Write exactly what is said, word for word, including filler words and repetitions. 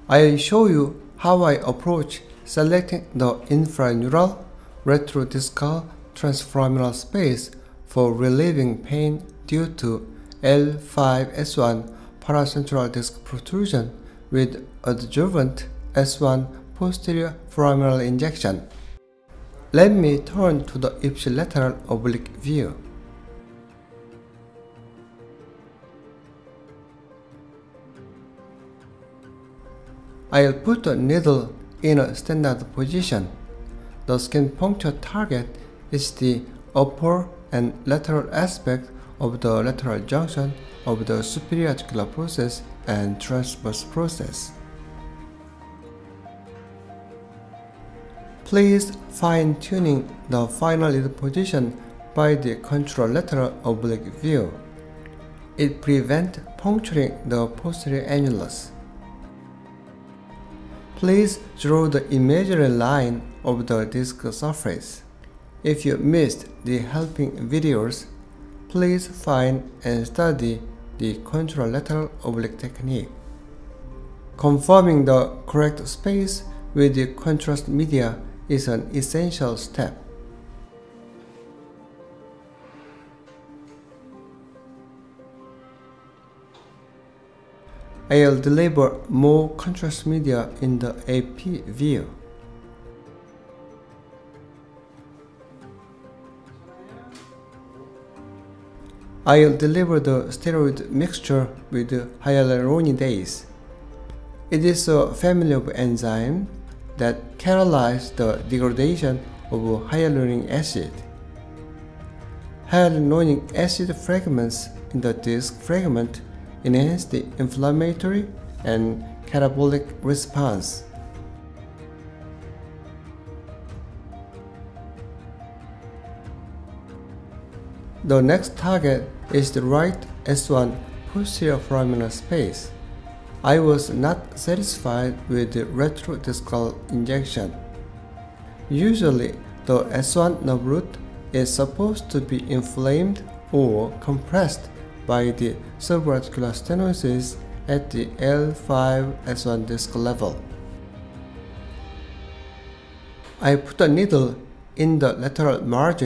I'll show you how I approach selecting the infraneural, retro-discal, transforaminal space for relieving pain due to L five S one paracentral disc protrusion with adjuvant S one posterior foraminal injection. Let me turn to the ipsilateral oblique view. I'll put the needle in a standard position. The skin puncture target is the upper and lateral aspect of the lateral junction of the superior articular process and transverse process. Please fine-tuning the final lead position by the contralateral oblique view. It prevents puncturing the posterior annulus. Please draw the imaginary line of the disc surface. If you missed the helping videos, please find and study the contralateral oblique technique. Confirming the correct space with the contrast media is an essential step. I'll deliver more contrast media in the A P view. I'll deliver the steroid mixture with hyaluronidase. It is a family of enzymes that catalyze the degradation of hyaluronic acid. Hyaluronic acid fragments in the disc fragment enhance the inflammatory and catabolic response. The next target is the right S one posterior foraminal space. I was not satisfied with the retro-discal injection. Usually, the S one nerve root is supposed to be inflamed or compressed by the subarticular stenosis at the L five S one disc level. I put a needle in the lateral margin